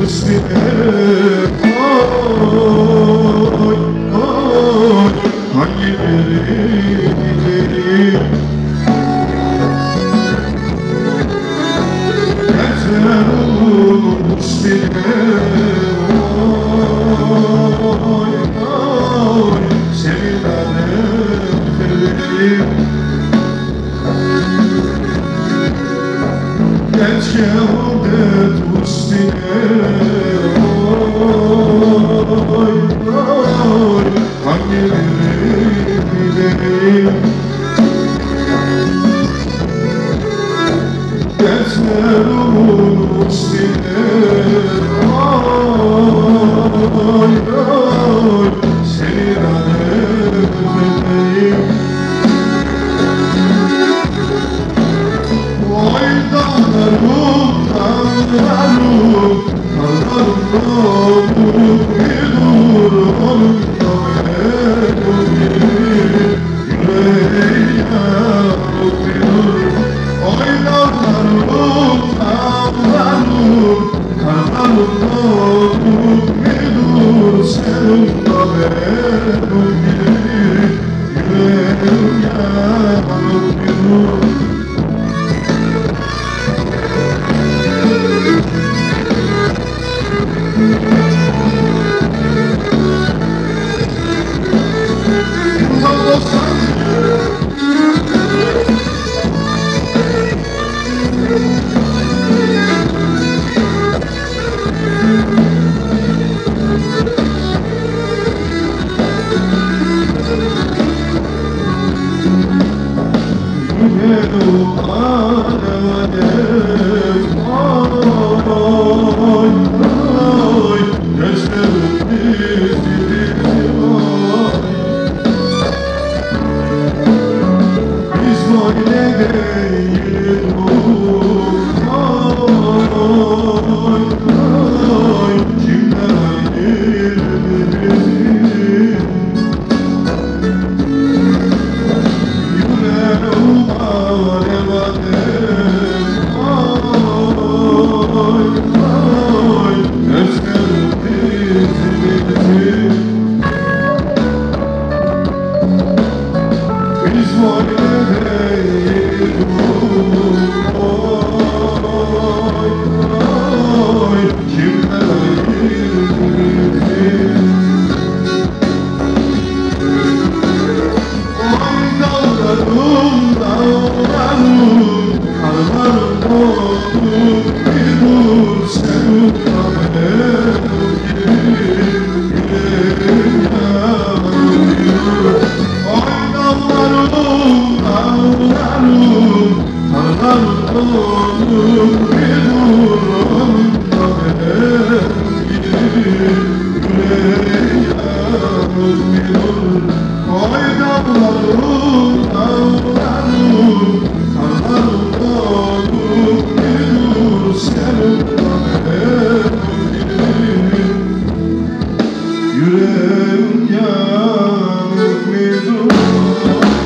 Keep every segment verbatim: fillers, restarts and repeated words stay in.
üstüne. Oy oy hangileri gidelim? Dertlerin üstüne. Oy oy senin alemlerim. Keşke adet üstüne. Oy oy hangileri gidelim? Dertlerin üstüne. Oy oy senin alemlerim. Oy dağlarım, dağlarım, dağlarım dağlarım bir dur onunla benim yüreğime bir dur. Oy dağlarım, dağlarım, dağlarım dağlarım bir dur seninle benim yüreğime bir dur.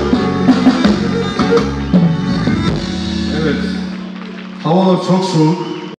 Havalar çok soğuk.